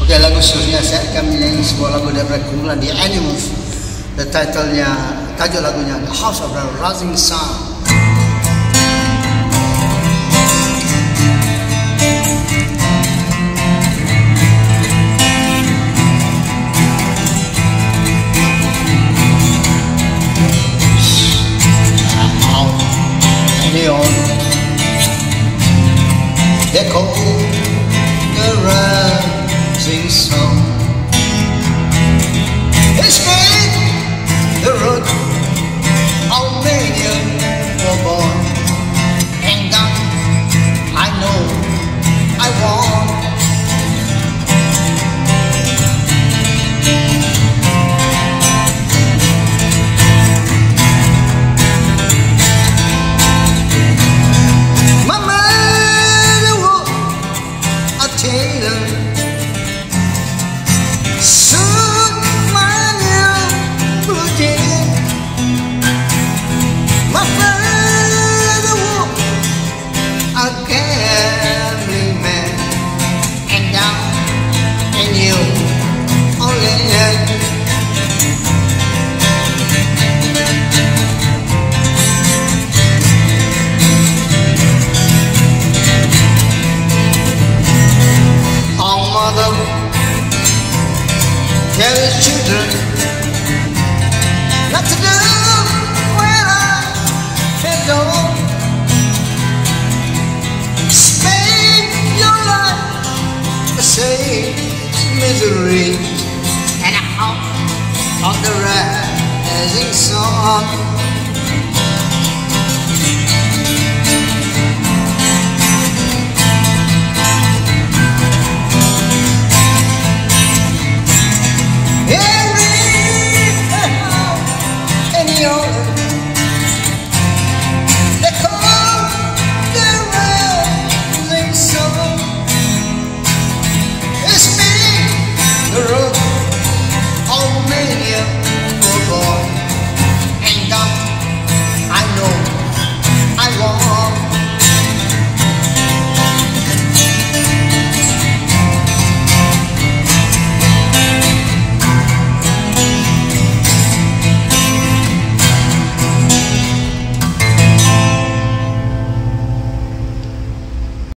Oke, lagu seterusnya saya akan menyanyi sebuah lagu daripada kumpulan The Animals. The title-nya, tajuk lagunya The House of the Rising Sun. Echo the rising sun. It's made the road of many were born, and that I know I want. Soon my new blue jeans, my father was a gambling man, and now I knew only our mother tell his children not to do when I get old. Spend your life to save misery and out of the rising sun.